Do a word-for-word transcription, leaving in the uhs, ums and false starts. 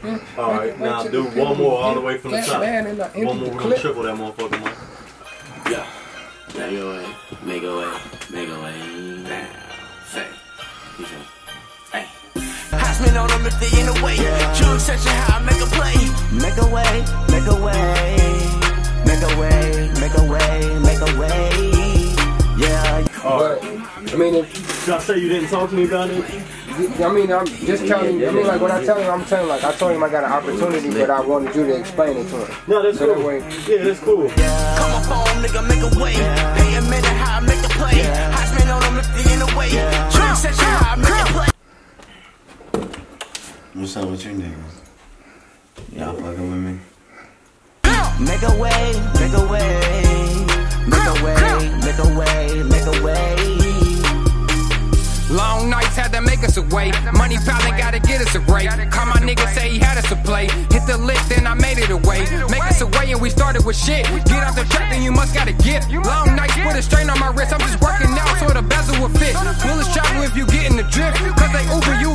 Yeah. All right, now do one more all the way from the top. One more, we're gonna triple that motherfucker, man. Yeah. Make a way, make a way, make a way. Now, say, you say, hey. Hosman on them if they in the way. True session, how I make a play. Make a way, make a way, make a way, make a way, make a way. Yeah. But I mean, if should I say you didn't talk to me about it? I mean, I'm just telling you. I mean, like when I tell him, I'm telling him, like I told him I got an opportunity, but I wanted you to explain it to him. No, that's so cool. That way, yeah, that's cool. Come on, phone, nigga, make a way. Pay a minute, how I make a play. Hosman on them if they in the way. True session, how I make a play. What's up with you niggas? Y'all fucking with me? Make a way, make a way, make a way, make a way, make a way. Long nights had to make us away. Money probably gotta get us a break. Call my nigga, say he had us a play. Hit the lick, then I made it away. Make us away and we started with shit. Get off the track, then you must got a gift. Long nights put a strain on my wrist. I'm just working out so the bezel will fit. Will travel if you get in the drift. Cause they Uber you